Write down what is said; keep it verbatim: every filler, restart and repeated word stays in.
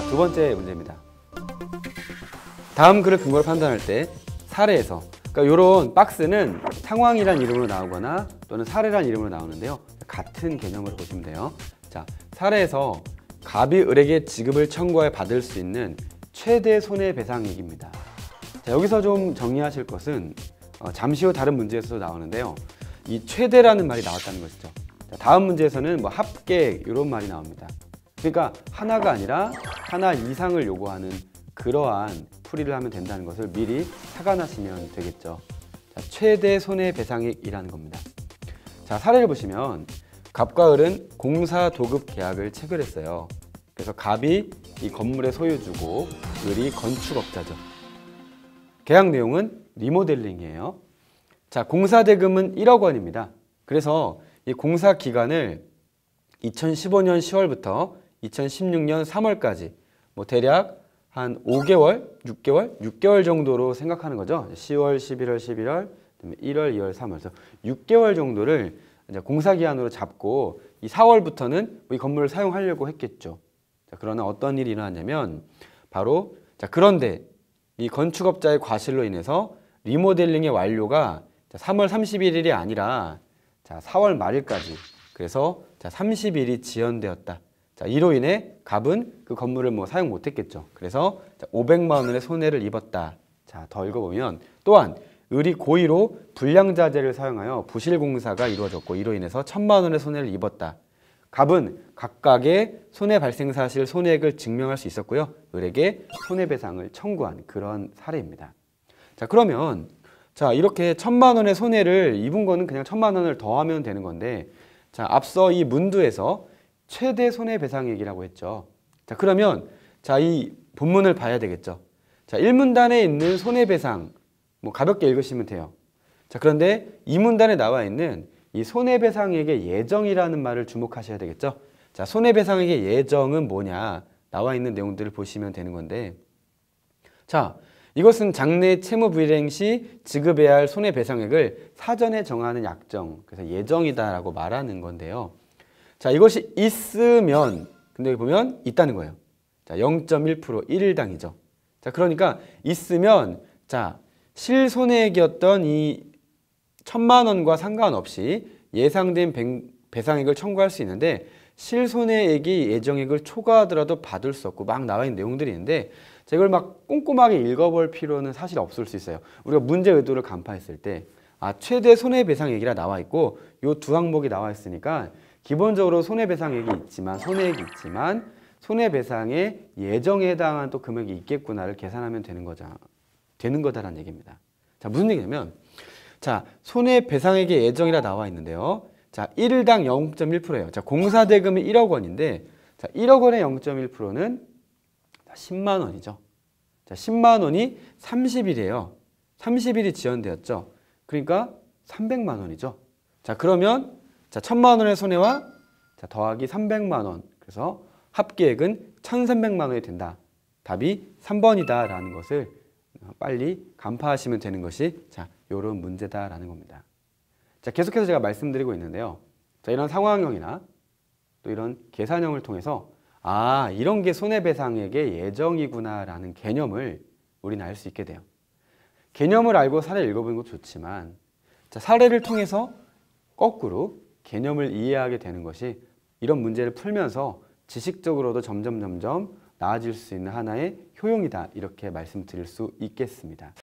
두 번째 문제입니다. 다음 글을 근거로 판단할 때 사례에서, 그러니까 이런 박스는 상황이란 이름으로 나오거나 또는 사례란 이름으로 나오는데요. 같은 개념으로 보시면 돼요. 자, 사례에서 갑이 을에게 지급을 청구하여 받을 수 있는 최대 손해배상액입니다. 자, 여기서 좀 정리하실 것은 어, 잠시 후 다른 문제에서도 나오는데요. 이 최대라는 말이 나왔다는 것이죠. 자, 다음 문제에서는 뭐 합계 이런 말이 나옵니다. 그러니까 하나가 아니라 하나 이상을 요구하는 그러한 풀이를 하면 된다는 것을 미리 착안하시면 되겠죠. 자, 최대 손해배상액이라는 겁니다. 자, 사례를 보시면 갑과 을은 공사 도급 계약을 체결했어요. 그래서 갑이 이 건물의 소유주고 을이 건축업자죠. 계약 내용은 리모델링이에요. 자, 공사 대금은 일억 원입니다. 그래서 이 공사 기간을 이천십오 년 시월부터 이천십육 년 삼월까지 뭐 대략 한 오 개월, 육 개월, 육 개월 정도로 생각하는 거죠. 시월, 십일월, 십일월, 일월, 이월, 삼월. 그래서 육 개월 정도를 이제 공사 기한으로 잡고 이 사월부터는 이 건물을 사용하려고 했겠죠. 자, 그러나 어떤 일이 일어났냐면 바로 자, 그런데 이 건축업자의 과실로 인해서 리모델링의 완료가 삼월 삼십일 일이 아니라 자, 사월 말일까지, 그래서 자, 삼십 일이 지연되었다. 자, 이로 인해 갑은 그 건물을 뭐 사용 못했겠죠. 그래서 자, 오백만 원의 손해를 입었다. 자, 더 읽어보면 또한 을이 고의로 불량자재를 사용하여 부실공사가 이루어졌고 이로 인해서 천만 원의 손해를 입었다. 갑은 각각의 손해 발생 사실 손해액을 증명할 수 있었고요. 을에게 손해배상을 청구한 그런 사례입니다. 자, 그러면 자, 이렇게 천만 원의 손해를 입은 거는 그냥 천만 원을 더하면 되는 건데, 자, 앞서 이 문두에서 최대 손해배상액이라고 했죠. 자, 그러면 자, 이 본문을 봐야 되겠죠. 자, 일 문단에 있는 손해배상 뭐 가볍게 읽으시면 돼요. 자, 그런데 이 문단에 나와 있는 이 손해배상액의 예정이라는 말을 주목하셔야 되겠죠. 자, 손해배상액의 예정은 뭐냐? 나와 있는 내용들을 보시면 되는 건데, 자, 이것은 장래 채무 불이행 시 지급해야 할 손해배상액을 사전에 정하는 약정, 그래서 예정이다라고 말하는 건데요. 자, 이것이 있으면, 근데 여기 보면 있다는 거예요. 자, 영 점 일 퍼센트 일 일당이죠. 자, 그러니까 있으면 자, 실손해액이었던 이 천만 원과 상관없이 예상된 배상액을 청구할 수 있는데, 실손해액이 예정액을 초과하더라도 받을 수 없고 막 나와 있는 내용들이 있는데, 자, 이걸 막 꼼꼼하게 읽어볼 필요는 사실 없을 수 있어요. 우리가 문제 의도를 간파했을 때 아, 최대 손해배상액이라 나와 있고 이 두 항목이 나와 있으니까 기본적으로 손해배상액이 있지만 손해액이 있지만 손해배상의 예정에 해당한 또 금액이 있겠구나를 계산하면 되는 거죠. 되는 거다라는 얘기입니다. 자, 무슨 얘기냐면 자, 손해배상액의 예정이라 나와 있는데요. 자, 일 일당 영 점 일 퍼센트예요. 자, 공사대금이 일억 원인데 자, 일억 원의 영 점 일 퍼센트는 십만 원이죠. 자, 십만 원이 삼십 일이에요. 삼십 일이 지연되었죠. 그러니까 삼백만 원이죠. 자, 그러면 자, 천만 원의 손해와 자, 더하기 삼백만 원. 그래서 합계액은 천삼백만 원이 된다. 답이 삼 번이다라는 것을 빨리 간파하시면 되는 것이 자, 요런 문제다라는 겁니다. 자, 계속해서 제가 말씀드리고 있는데요. 자, 이런 상황형이나 또 이런 계산형을 통해서 아, 이런 게 손해배상액의 예정이구나라는 개념을 우리는 알 수 있게 돼요. 개념을 알고 사례를 읽어보는 것도 좋지만 자, 사례를 통해서 거꾸로 개념을 이해하게 되는 것이 이런 문제를 풀면서 지식적으로도 점점 점점 나아질 수 있는 하나의 효용이다, 이렇게 말씀드릴 수 있겠습니다.